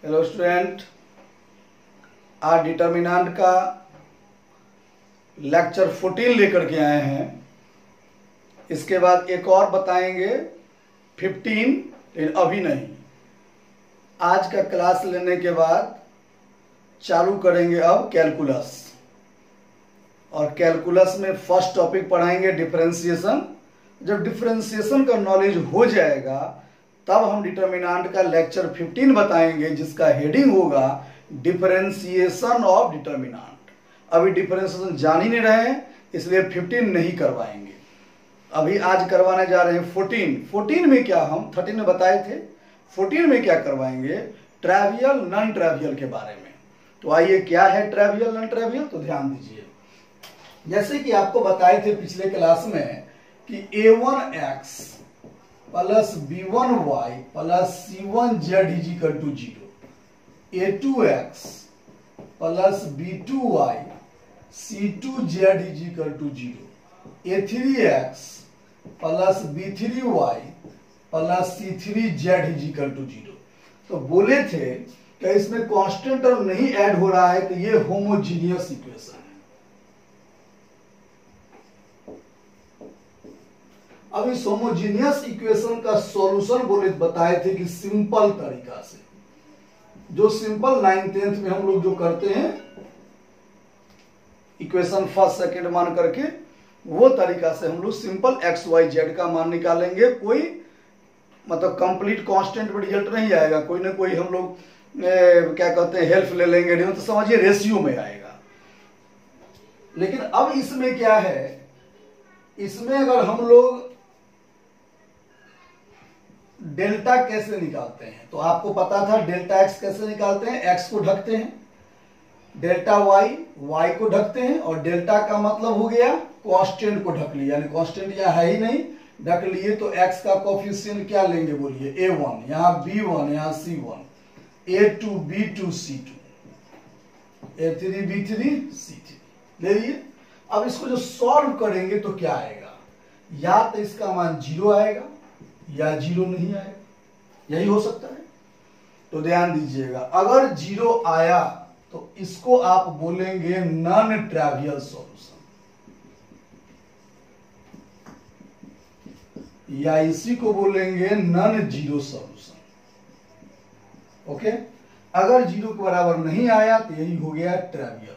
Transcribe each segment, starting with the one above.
Hello student, आज determinant का lecture 14 लेकर के आए हैं। इसके बाद एक और बताएंगे 15, लेकिन अभी नहीं। आज का क्लास लेने के बाद चालू करेंगे अब कैलकुलस, और कैलकुलस में फर्स्ट टॉपिक पढ़ाएंगे डिफरेंशिएशन। जब डिफरेंशिएशन का नॉलेज हो जाएगा तब हम डिटर्मिनेंट का लेक्चर 15 बताएंगे, जिसका हेडिंग होगा डिफरेंशिएशन ऑफ डिटर्मिनेंट। अभी डिफरेंशिएशन जान ही नहीं रहे हैं, इसलिए 15 नहीं करवाएंगे। अभी आज करवाने जा रहे हैं 14। 14 में क्या, हम 13 में बताए थे, 14 में क्या करवाएंगे, ट्रावियल नॉन ट्रावियल के बारे में। तो आइए, क्या है ट्रावियल नॉन ट्रावियल, तो ध्यान दीजिए। जैसे कि आपको बताए थे पिछले क्लास में कि a1x plus b1y plus c1z is equal to 0, a2x plus b2y c2z is equal to 0, a3x plus b3y plus c3z is equal to 0। तो बोले थे कि इसमें कांस्टेंट टर्म नहीं ऐड हो रहा है, तो ये होमोजीनियस इक्वेशन है। अब इस होमोजीनियस इक्वेशन का सॉल्यूशन बोले बताए थे कि सिंपल तरीका से, जो सिंपल 9th 10th में हम लोग जो करते हैं इक्वेशन फर्स्ट सेकंड मान करके, वो तरीका से हम लोग सिंपल एक्स वाई जेड का मान निकालेंगे। कोई मतलब कंप्लीट कांस्टेंट में रिजल्ट नहीं आएगा, कोई ना कोई हम लोग क्या कहते हैं हेल्प ले लेंगे, नहीं तो समझिए रेशियो में आएगा। लेकिन अब इसमें क्या है, इसमें अगर हम लोग डेल्टा कैसे निकालते हैं, तो आपको पता था डेल्टा एक्स कैसे निकालते हैं, एक्स को ढकते हैं, डेल्टा वाई वाई को ढकते हैं, और डेल्टा का मतलब हो गया कांस्टेंट को ढक लिया, यानी कांस्टेंट यहाँ है ही नहीं, ढक लिए। तो एक्स का कोफिशिएंट क्या लेंगे बोलिए, a1, यहाँ b1, यहाँ c1, a2 b2 c2, a3 b3 c3 ले लिए। अब इसको जो सॉल्व करेंगे तो क्या आएगा, या तो इसका मान 0 आएगा या 0 नहीं आएगा, यही हो सकता है। तो ध्यान दीजिएगा, अगर 0 आया तो इसको आप बोलेंगे नॉन ट्रावियल सॉल्यूशन, या इसी को बोलेंगे नॉन जीरो सॉल्यूशन। ओके, अगर 0 के बराबर नहीं आया तो यही हो गया ट्रावियल।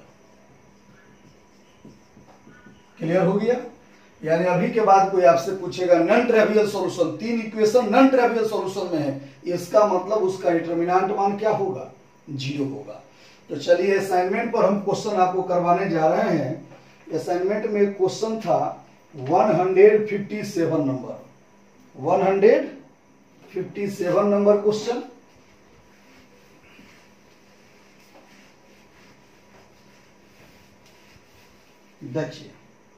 क्लियर हो गया? यानी अभी के बाद कोई आपसे पूछेगा non trivial solution, 3 equation non trivial solution में है, इसका मतलब उसका डिटर्मिनेंट मान क्या होगा, 0 होगा। तो चलिए असाइनमेंट पर हम क्वेश्चन आपको करवाने जा रहे हैं। असाइनमेंट में क्वेश्चन था 157 नंबर, 157 नंबर क्वेश्चन। देखिए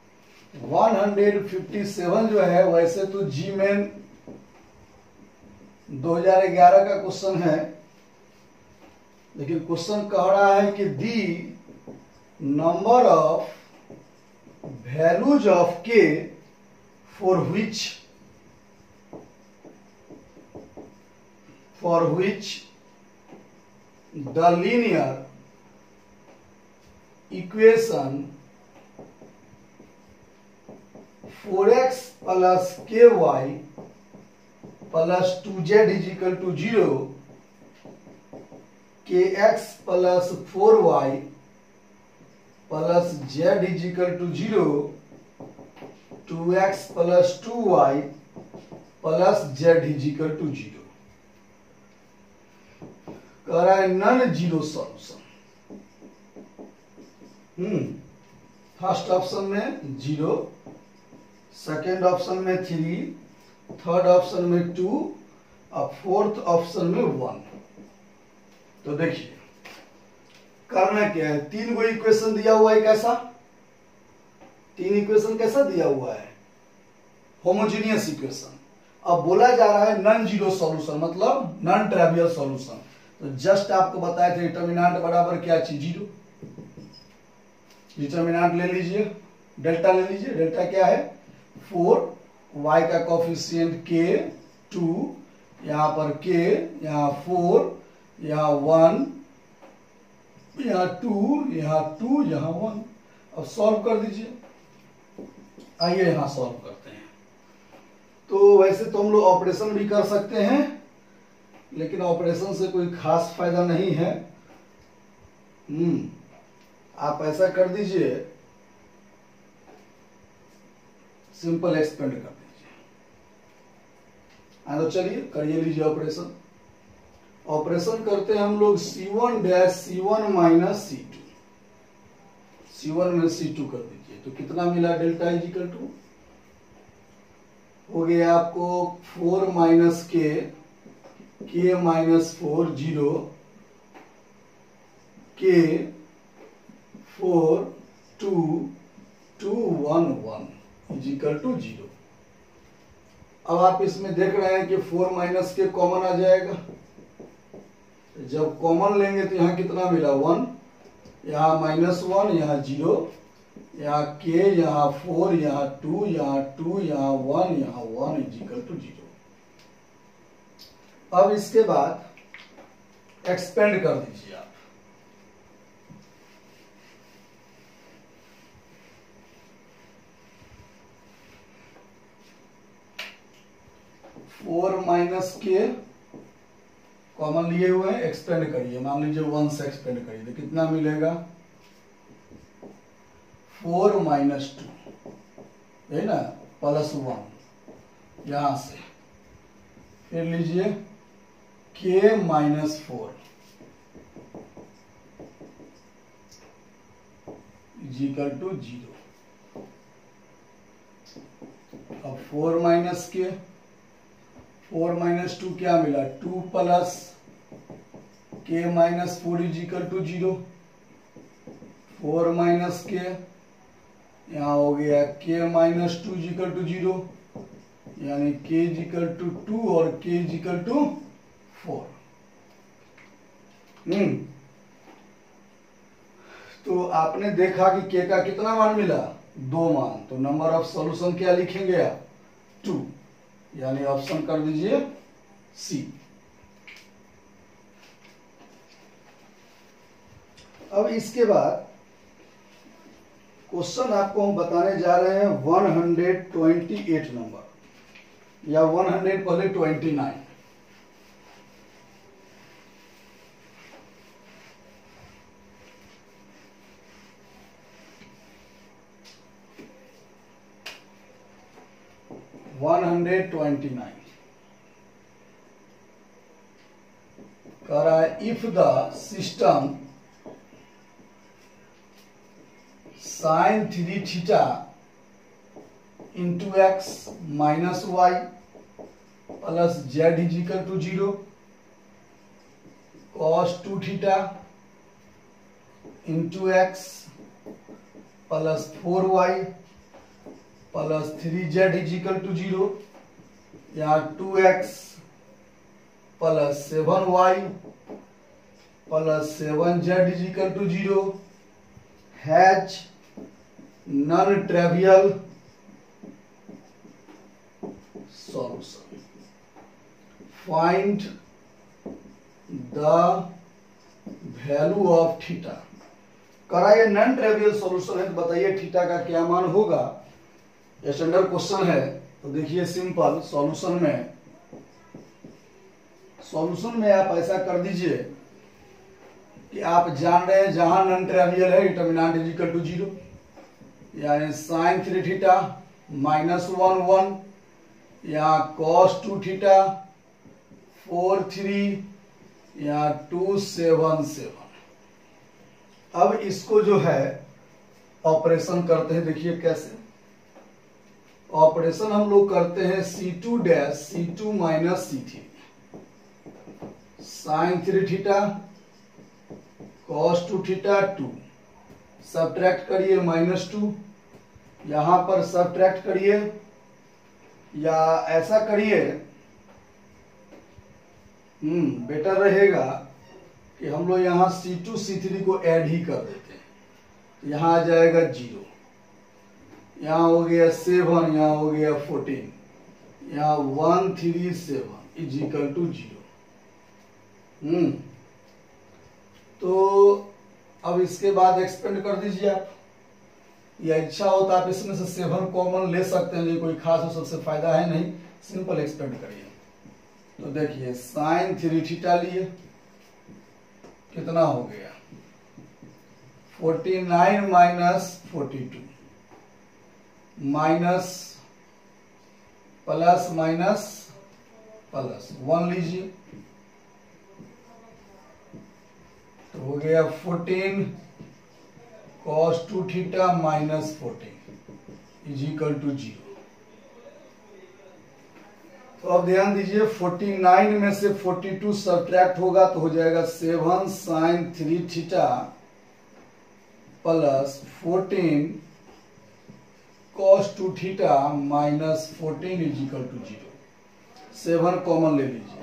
157 जो है, वैसे तो जी मेन 2011 का क्वेश्चन है, लेकिन क्वेश्चन कह रहा है कि the number of values of k for which the linear equation 4x plus ky plus 2z is equal to 0, kx plus 4y plus z is equal to 0, 2x plus 2y plus z is equal to 0 कह रहा है non zero solution. First option में 0, second option में 3, third option में 2 और fourth option में 1। तो देखिए करना क्या है, 3 गो इक्वेशन दिया हुआ है, कैसा 3 इक्वेशन कैसा दिया हुआ है, होमोजीनियस इक्वेशन। अब बोला जा रहा है नॉन जीरो सॉल्यूशन, मतलब नॉन ट्रावियल सॉल्यूशन। तो जस्ट आपको बताए थे डिटर्मिनेंट बराबर क्या चीज, 0। डिटर्मिनेंट ले लीजिए, डेल्टा ले लीजिए, डेल्टा क्या है 4, y का कोफिशिएंट k 2, यहाँ पर k, यहाँ 4, यहाँ 1, यहाँ 2, यहाँ 2, यहाँ 1। अब सॉल्व कर दीजिए। आइए यहाँ सॉल्व करते हैं। तो वैसे तो हम लोग ऑपरेशन भी कर सकते हैं, लेकिन ऑपरेशन से कोई खास फायदा नहीं है। आप ऐसा कर दीजिए, सिंपल एक्सपेंड कर दीजिए। तो चलिए करिए लीजिए ऑपरेशन। ऑपरेशन करते हैं हम लोग C1 dash C1 minus C2। C1 में C2 कर दीजिए, तो कितना मिला? डेल्टा इज इक्वल टू हो गया आपको 4 minus k minus 4 0 k 4 2 2 1 1 is equal to 0। अब आप इसमें देख रहे हैं कि 4 माइनस के कॉमन आ जाएगा। जब कॉमन लेंगे तो यहाँ कितना मिला? 1, यहाँ -1, यहाँ 0, यहाँ k, यहाँ 4, यहाँ 2, यहाँ 2, यहाँ 1, यहाँ 1 इज इक्वल टू 0। अब इसके बाद एक्सपेंड कर दीजिए आप। फोर माइनस के कॉमन लिए हुए हैं, एक्सपेंड करिए। मान लीजिए 1 से एक्सपेंड करिए तो कितना मिलेगा? 4 माइनस 2 है ना, प्लस 1 यहां से। फिर लीजिए k minus 4 is equal to 0। अब 4 माइनस के 4 माइनस 2 क्या मिला? 2 plus k minus 4 is equal to 0। 4 minus k यहाँ हो गया k minus 2 is equal to 0, यानी k इज इक्वल टू 2 और k इज इक्वल टू 4। तो आपने देखा कि k का कितना मान मिला? 2 मान। तो नंबर ऑफ सॉल्यूशन क्या लिखेंगे आप? 2, यानी ऑप्शन कर दीजिए सी। अब इसके बाद क्वेश्चन आपको हम बताने जा रहे हैं 128 नंबर, या 100 पहले 29। कह रहा है if the system sin 3 theta into x minus y plus z is equal to 0, cos 2 theta into x plus 4y plus 3z is equal to 0, यहाँ 2x plus 7y plus 7z is equal to 0 has non trivial solution. Find the value of theta. करा ये non trivial solution है, तो बताइए theta का क्या मान होगा। स्टैंडर्ड क्वेश्चन है, तो देखिए सिंपल सॉल्यूशन में आप ऐसा कर दीजिए कि आप जान रहे हैं जहां नॉन ट्रिवियल है डिटर्मिनेंट इज इक्वल टू 0, यानी sin 3 थीटा -1 1, यहाँ cos 2 थीटा 4 3, यहाँ 2 7 7। अब इसको जो है ऑपरेशन करते हैं, देखिए कैसे ऑपरेशन हम लोग करते हैं। C2 dash C2 minus C3 sin 3 theta cos 2 theta 2, subtract करिए -2, यहां पर सब्ट्रैक्ट करिए, या ऐसा करिए बेटर रहेगा कि हम लोग यहाँ C2 C3 को ऐड ही कर देते हैं। यहाँ आ जाएगा 0, यहाँ हो गया 7, यहाँ हो गया 14, यहाँ 1 3 7 इज इक्वल टू 0। तो अब इसके बाद एक्सपेंड कर दीजिए आप, या इच्छा हो तो आप इसमें से 7 कॉमन ले सकते हैं, ये कोई खास हो सबसे फायदा है नहीं, सिंपल एक्सपेंड करिए। तो देखिए साइन 3 थीटा लिए, कितना हो गया 49 minus 42 minus plus minus plus 1 लीजिए, तो हो गया 14 cos 2 theta minus 14 is equal to 0। तो अब ध्यान दीजिए 49 में से 42 सब्ट्रैक्ट होगा तो हो जाएगा 7 sine 3 theta plus 14 cos 2 theta minus 14 is equal to 0। 7 common ले लीजिए,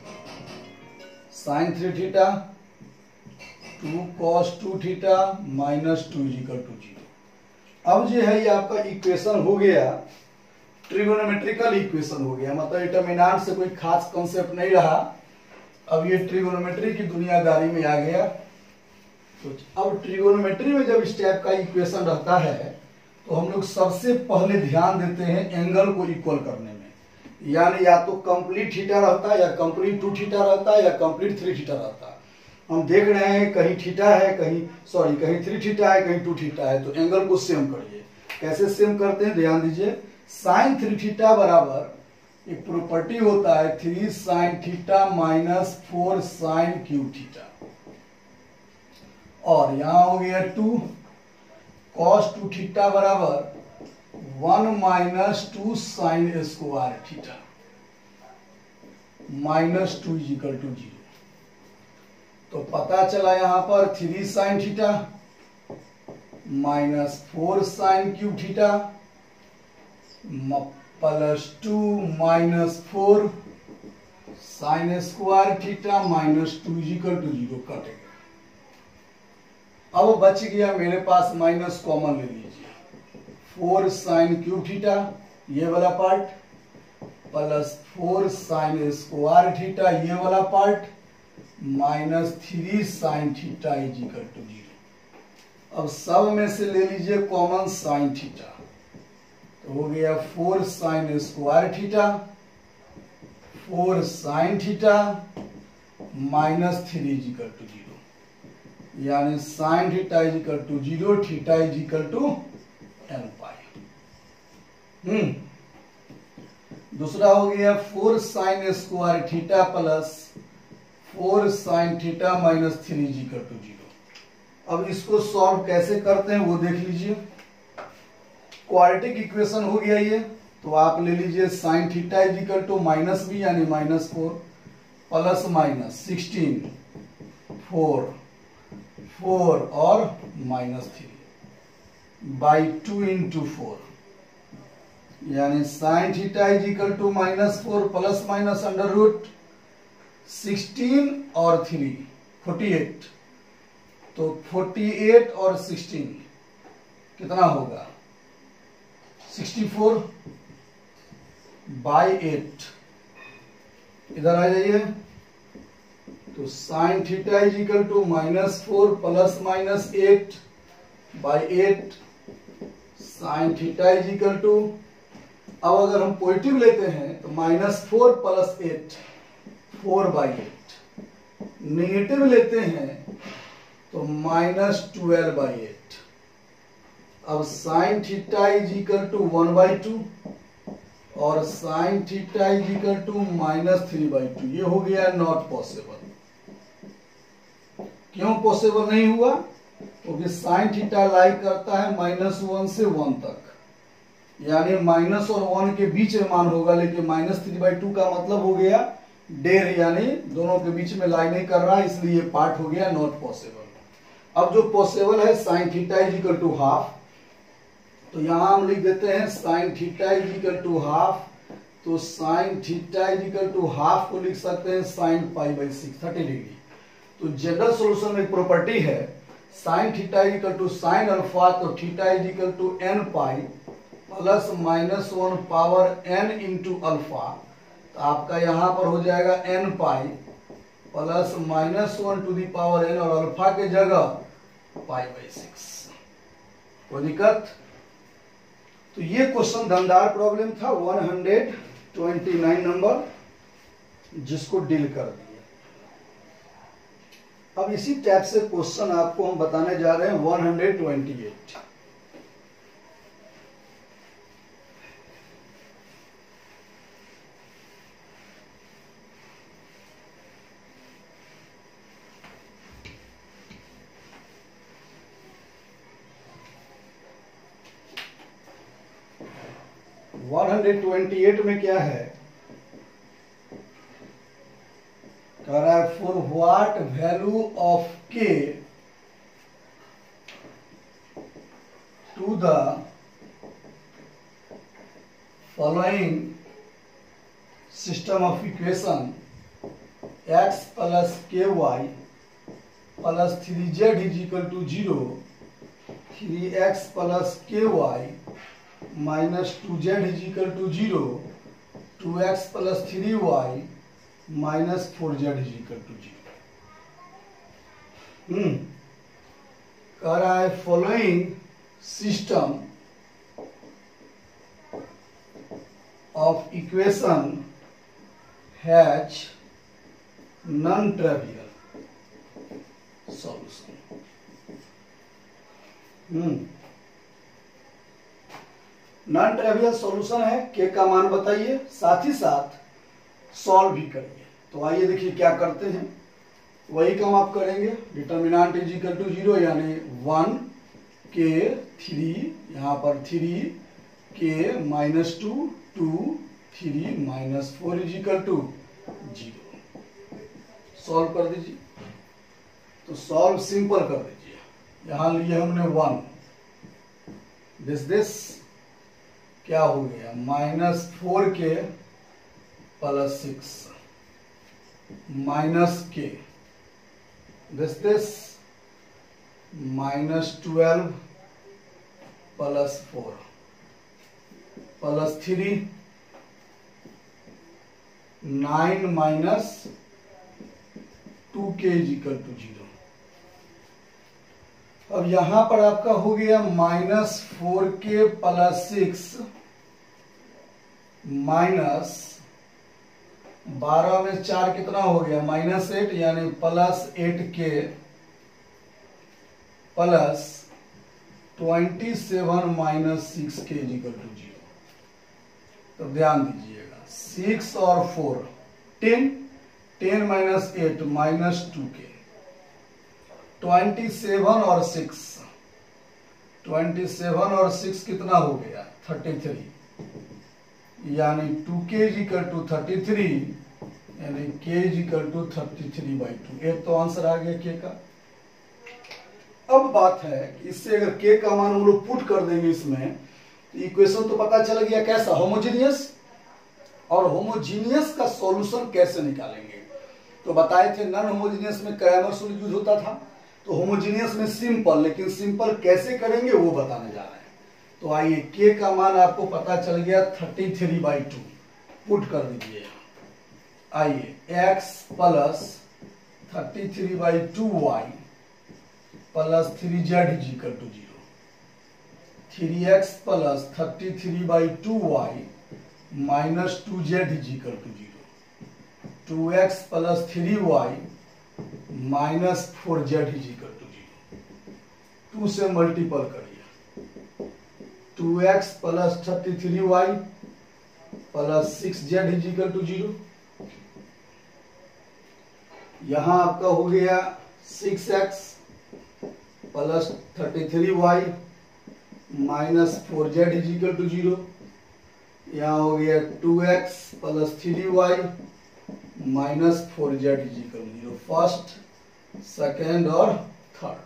sine 3 theta 2 cos 2 theta minus 2 is equal to 0। अब जो है ये आपका इक्वेशन हो गया, ट्रिगोनोमेट्रिकल इक्वेशन हो गया, मतलब डिटरमिनेंट से कोई खास कॉन्सेप्ट नहीं रहा, अब ये ट्रिगोनोमेट्री की दुनियादारी में आ गया। तो अब ट्रिगोनोमेट्री में जब इस टाइप का इक्वेशन रहता है तो हम लोग सबसे पहले ध्यान देते हैं एंगल को इक्वल करने में, यानी या तो कंप्लीट थीटा रहता है, या कंप्लीट 2 थीटा रहता है, या कंप्लीट 3 थीटा रहता है। हम देख रहे हैं कहीं थीटा है, कहीं 3 थीटा है, कहीं 2 थीटा है, तो एंगल को सेम करिए। कैसे सेम करते हैं ध्यान दीजिए, साइन 3 थीटा बराबर एक प्रॉपर्टी होता है 3 sine theta minus 4 sine cube theta, और यहां हो गया 2 cos 2 थीटा बराबर 1 minus 2 sine square theta minus 2 is equal to 0। तो पता चला यहां पर 3 sine theta minus 4 sine cube theta plus 2 minus 4 sine square theta minus 2 is equal to 0 कटेगा। अब बच गया मेरे पास माइनस कॉमन ले लीजिए, 4 साइन क्यूब थीटा ये वाला part plus 4 sine square theta ये वाला part minus 3 sine theta is equal to 0। अब सब में से ले लीजिए कॉमन साइन थीटा, तो हो गया 4 sine square theta 4 sine theta minus 3 is equal to 0, यानी sine theta is equal to 0, theta is equal to n pi. दूसरा हो गया 4 sine square theta plus 4 sine theta minus 3 is equal to 0। अब इसको solve कैसे करते हैं वो देख लीजिए। क्वाड्रेटिक इक्वेशन हो गया ये, तो आप ले लीजिए sine theta is equal to minus b यानी माइनस 4 प्लस माइनस 16 4 4 और माइनस 3 बाई 2 इंटू 4, यानी sine theta is equal to minus 4 plus minus under root 16 और 3 48, तो 48 और 16 कितना होगा 64 बाई 8। इधर आ जाइए, तो sine theta is equal to minus 4 plus minus 8 by 8 sine theta is equal to, अब अगर हम पॉजिटिव लेते हैं तो माइनस 4 प्लस 8 4 बाई 8, नेगेटिव लेते हैं तो माइनस 12 बाई 8। अब sine theta is equal to 1 by 2 और sine theta is equal to minus 3 by 2, ये हो गया नॉट पॉसिबल। क्यों पॉसिबल नहीं हुआ? क्योंकि साइन थीटा लाई करता है -1 से 1 तक, यानी माइनस और 1 के बीच में मान होगा, लेकिन -3/2 का मतलब हो गया डेढ़, यानी दोनों के बीच में लाई नहीं कर रहा है, इसलिए ये पार्ट हो गया नॉट पॉसिबल। अब जो पॉसिबल है sine theta is equal to half, तो यहां हम लिख देते हैं sine theta is equal to half, तो sine theta is equal to half को लिख सकते हैं साइन π/6 30 डिग्री। तो जनरल सोल्यूशन में एक प्रॉपर्टी है sine theta is equal to sine alpha, तो theta is equal to n plus -1 power n into alpha, तो आपका यहां पर हो जाएगा n plus -1 to the power n और अल्फा के जगह π/6। कोई दिक्कत? तो ये क्वेश्चन दमदार प्रॉब्लम था 129 नंबर, जिसको डील कर दिया। अब इसी टाइप से क्वेश्चन आपको हम बताने जा रहे हैं 128। में क्या है? कह रहा है for what value of k to the following system of equation x plus ky plus 3z is equal to 0, 3x plus ky minus 2z is equal to 0, 2x plus 3y minus 4z is equal to 0। कह रहा है following system of equation has non trivial solution. Non trivial solution है, k का मान बताइए, साथ ही साथ solve भी करिए। तो आइए देखिए क्या करते हैं, वही काम आप करेंगे। डिटर्मिनेंट इज इक्वल टू 0 यानी 1 के 3, यहाँ पर 3 के -2 2 3 -4 इज इक्वल टू 0। सॉल्व कर दीजिए। तो सॉल्व सिंपल कर दीजिए। यहाँ लिए हमने 1, दिस क्या हो गया -4 k plus 6 minus k this -12 plus 4 plus 3 9 minus 2k is equal to 0। अब यहां पर आपका हो गया -4k प्लस 6 माइनस 12 में 4 कितना हो गया -8 यानी plus 8k plus 27 minus 6k is equal to 0। तो ध्यान दीजिएगा 6 और 4 10 माइनस 8 माइनस 2k 27 और 6 कितना हो गया 33 यानी 2k इज इक्वल टू 33 यानी k इज इक्वल टू 33/2। एक तो आंसर आ गया k का। अब बात है कि इससे अगर k का मान हम लोग पुट कर देंगे इसमें, तो इक्वेशन तो पता चल गया कैसा, होमोजीनियस। और होमोजीनियस का सॉल्यूशन कैसे निकालेंगे? तो बताए थे नॉन होमोजीनियस में क्रैमर्स रूल यूज होता था, तो होमोजीनियस में सिंपल। लेकिन सिंपल कैसे करेंगे वो बताने जा रहे हैं। तो आइए k का मान आपको पता चल गया 33/2, पुट कर दीजिए। आइए x plus 33/2y plus 3z is equal to 0, 3x plus 33/2y minus 2z is equal to 0, 2x plus 3y minus 4z is equal to 0। 2 से मल्टीपल करिए, 2x plus 33y plus 6z is equal to 0। यहां आपका हो गया 6x plus 33y minus 4z is equal to 0। यहां हो गया 2x plus 3y minus 4z is equal to 0। First, second और थर्ड।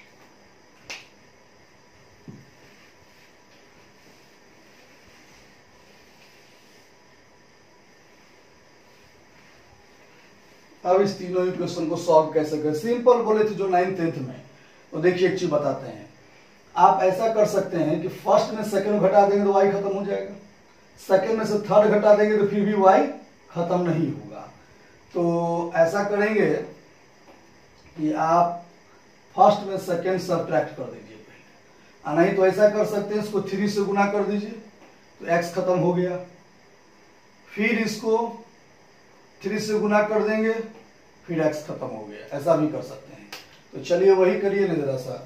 अब इस तीनों इक्वेशन को सॉल्व कैसे करें? सिंपल बोले थे जो 9th 10th में। तो देखिए एक चीज बताते हैं, आप ऐसा कर सकते हैं कि फर्स्ट में सेकंड घटा देंगे तो y खत्म हो जाएगा, सेकंड में से थर्ड घटा देंगे तो फिर भी y खत्म नहीं होगा। तो ऐसा करेंगे कि आप फर्स्ट में सेकेंड सब्ट्रैक्ट कर दीजिए पहले, नहीं तो ऐसा कर सकते हैं, इसको 3 से गुना कर दीजिए तो x खत्म हो गया, फिर इसको 3 से गुना कर देंगे, फिर x खत्म हो गया, ऐसा भी कर सकते हैं। तो चलिए वही करिए ना जरा सा,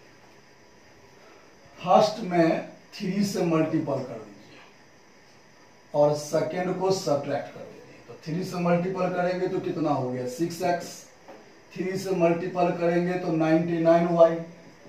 फर्स्ट में 3 से मल्टीपल कर दीजिए और सेकेंड को सब्ट्रैक्ट कर दीजिए। तो 3 से मल्टीपल करेंगे तो कितना हो गया 6x, 3 से मल्टीपल करेंगे तो 99y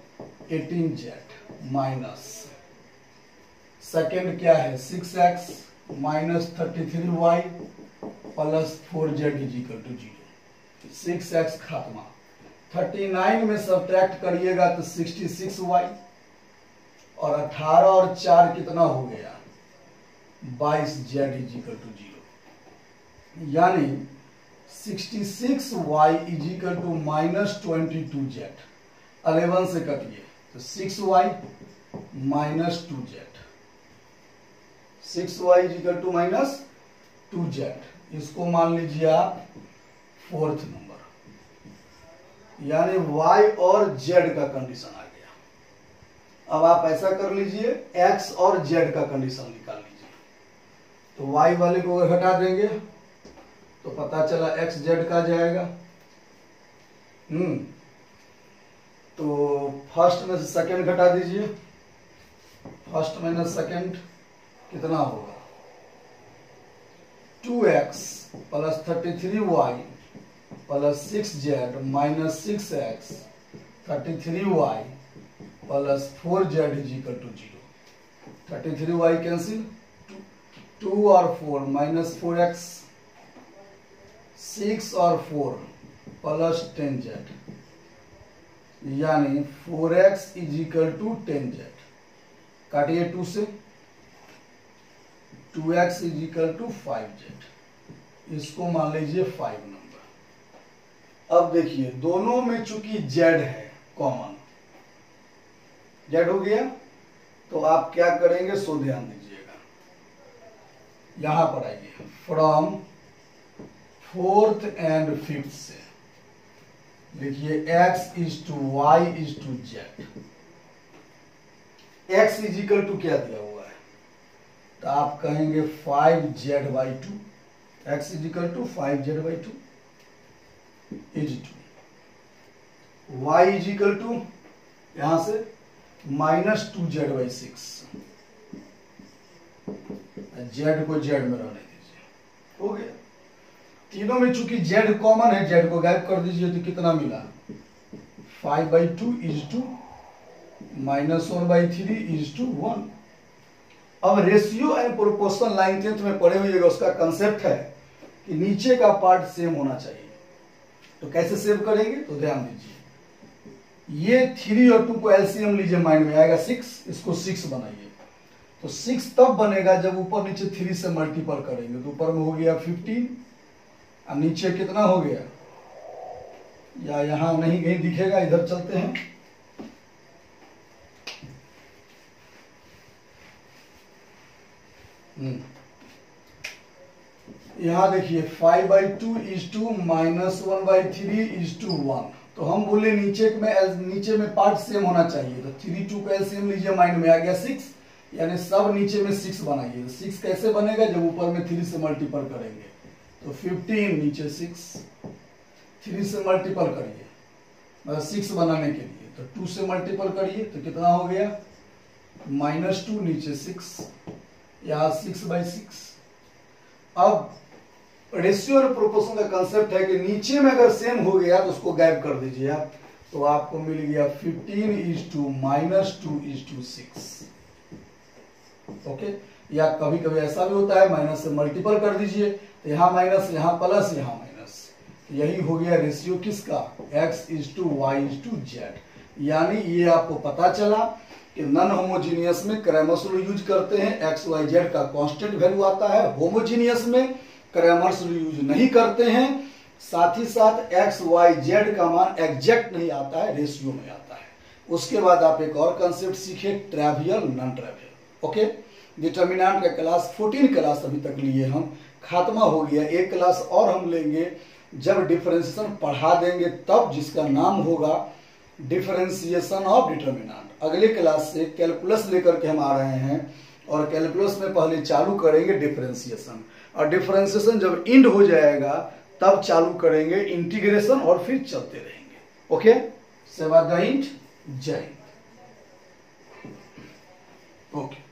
18z माइनस सेकेंड क्या है 6x minus 33y plus 4z is equal to 0। 6x खात्मा, 39 में सब्ट्रैक्ट करिएगा तो 66y और 18 और 4 कितना हो गया 22z इज इक्वल टू 0, यानी 66y is equal to minus 22z। 11 से कटिए तो 6y minus 2z, 6y is equal to minus 2z, इसको मान लीजिए आप फोर्थ नंबर, यानी y और z का कंडीशन आ गया। अब आप ऐसा कर लीजिए x और z का कंडीशन निकाल लीजिए। तो y वाले को हटा देंगे तो पता चला x z का जाएगा। तो फर्स्ट में से सेकेंड घटा दीजिए, फर्स्ट माइनस सेकेंड कितना होगा 2x plus 33y plus 6z minus 6x 33y plus 4z is equal to 0। 33y cancel, 2 और 4 माइनस 4x, 6 और 4 प्लस 10z, यानी 4x is equal to 10z। काटिए 2 से, 2x is equal to 5z, इसको मान लीजिए 5 number. अब देखिए दोनों में चूंकि z है कॉमन, z हो गया, तो आप क्या करेंगे सो ध्यान दीजिएगा, यहां पर आइए, फ्रॉम फोर्थ एंड फिफ्थ से लिखिए x is to y is to z। x is equal to क्या दिया हुआ है तो आप कहेंगे 5z/2, x is equal to 5z/2 is to, y is equal to यहां से माइनस 2z/6, z को z में रहने दीजिए, हो गया। तीनों में चूंकि z कॉमन है, z को गायब कर दीजिए तो कितना मिला 5/2 is to minus 1/3 is to 1। अब रेशियो एंड प्रोपोर्शन 9th में पढ़े हुए उसका कंसेप्ट है कि नीचे का पार्ट सेम होना चाहिए। तो कैसे सेव करेंगे तो ध्यान दीजिए, ये 3 और 2 को एलसीएम लीजिए, माइंड में आएगा 6, इसको 6 बनाइए। तो 6 तब बनेगा जब ऊपर नीचे 3 से मल्टीपल करेंगे, तो ऊपर में हो गया 15 और नीचे कितना हो गया, या यहां नहीं कहीं दिखेगा, इधर चलते हैं, यहां देखिए 5/2 is to minus 1/3 is to 1। तो हम बोले नीचे में पार्ट सेम होना चाहिए, तो 3 2 का एलसीएम लीजिए, माइंड में आ गया 6, यानी सब नीचे में 6 बनाइए। 6 कैसे बनेगा जब ऊपर में 3 से मल्टीपल करेंगे, तो 15 नीचे 6, 3 से मल्टीपल करिए मतलब 6 बनाने के लिए, तो 2 से मल्टीपल करिए तो कितना हो गया -2 नीचे 6, यहाँ 6/6। अब रेशियो और प्रोपोर्शन का कंसेप्ट है कि नीचे में अगर सेम हो गया तो उसको गायब कर दीजिए आप, तो आपको मिल गया 15 is to -2 is to 6। Okay, या कभी कभी ऐसा भी होता है माइनस से मल्टीपल कर दीजिए, तो यहाँ माइनस, यहाँ प्लस, यहाँ माइनस, यही हो गया रेशियो किसका x is to Y is to Z. यानी ये आपको पता चला कि नॉन होमोजीनियस में क्रैमर्स रूल यूज करते हैं, एक्स वाई जेड का कांस्टेंट वैल्यू आता है, होमोजीनियस में क्रैमर्स रूल यूज नहीं करते हैं, साथ ही साथ एक्स वाई जेड का मान एग्जैक्ट नहीं आता है, रेशियो में आता है। उसके बाद आप एक और कंसेप्ट सीखे, trivial non trivial. Okay, determinant का क्लास 14 क्लास अभी तक लिए हम, खात्मा हो गया। एक क्लास और हम लेंगे जब डिफरेंशिएशन पढ़ा देंगे तब, जिसका नाम होगा डिफरेंशिएशन ऑफ डिटर्मिनेंट। अगले क्लास से कैलकुलस लेकर के हम आ रहे हैं और कैलकुलस में पहले चालू करेंगे डिफरेंशिएशन, और डिफरेंशिएशन जब इंड हो जाएगा तब चालू करेंगे इंटीग्रेशन और फिर चलते रहेंगे। ओके, सेवा द इंट, जय हिंद। ओके।